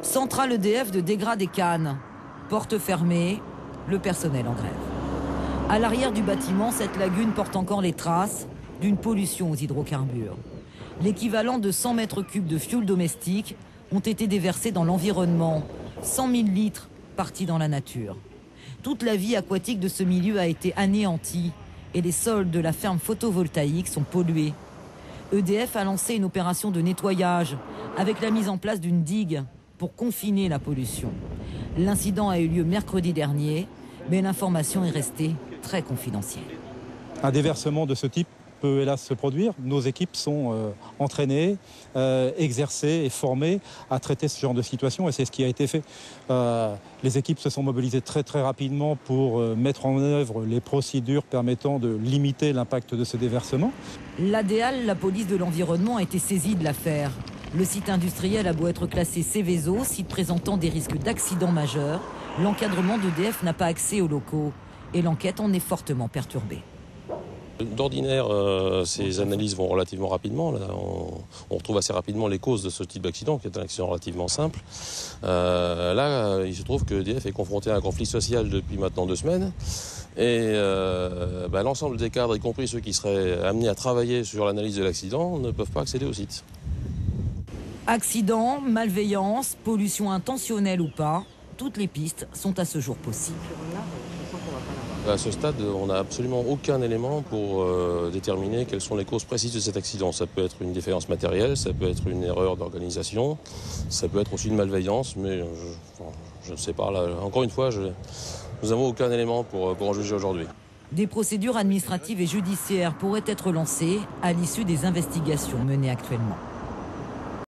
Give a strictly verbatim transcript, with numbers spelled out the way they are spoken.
Centrale E D F de Dégrad des Cannes. Porte fermée, le personnel en grève. À l'arrière du bâtiment, cette lagune porte encore les traces d'une pollution aux hydrocarbures. L'équivalent de cent mètres cubes de fioul domestique ont été déversés dans l'environnement. cent mille litres partis dans la nature. Toute la vie aquatique de ce milieu a été anéantie et les sols de la ferme photovoltaïque sont pollués. E D F a lancé une opération de nettoyage avec la mise en place d'une digue pour confiner la pollution. L'incident a eu lieu mercredi dernier, mais l'information est restée très confidentielle. Un déversement de ce type peut hélas se produire. Nos équipes sont euh, entraînées, euh, exercées et formées à traiter ce genre de situation et c'est ce qui a été fait. Euh, les équipes se sont mobilisées très très rapidement pour euh, mettre en œuvre les procédures permettant de limiter l'impact de ce déversement. L'A D A L, la police de l'environnement, a été saisie de l'affaire. Le site industriel a beau être classé Seveso, site présentant des risques d'accidents majeurs, l'encadrement d'E D F n'a pas accès aux locaux et l'enquête en est fortement perturbée. D'ordinaire, euh, ces analyses vont relativement rapidement. Là, on, on retrouve assez rapidement les causes de ce type d'accident, qui est un accident relativement simple. Euh, là, il se trouve que E D F est confronté à un conflit social depuis maintenant deux semaines. Et euh, bah, l'ensemble des cadres, y compris ceux qui seraient amenés à travailler sur l'analyse de l'accident, ne peuvent pas accéder au site. Accident, malveillance, pollution intentionnelle ou pas, toutes les pistes sont à ce jour possibles. À ce stade, on n'a absolument aucun élément pour euh, déterminer quelles sont les causes précises de cet accident. Ça peut être une défaillance matérielle, ça peut être une erreur d'organisation, ça peut être aussi une malveillance, mais je, je ne sais pas. Là, encore une fois, je, nous n'avons aucun élément pour, pour en juger aujourd'hui. Des procédures administratives et judiciaires pourraient être lancées à l'issue des investigations menées actuellement.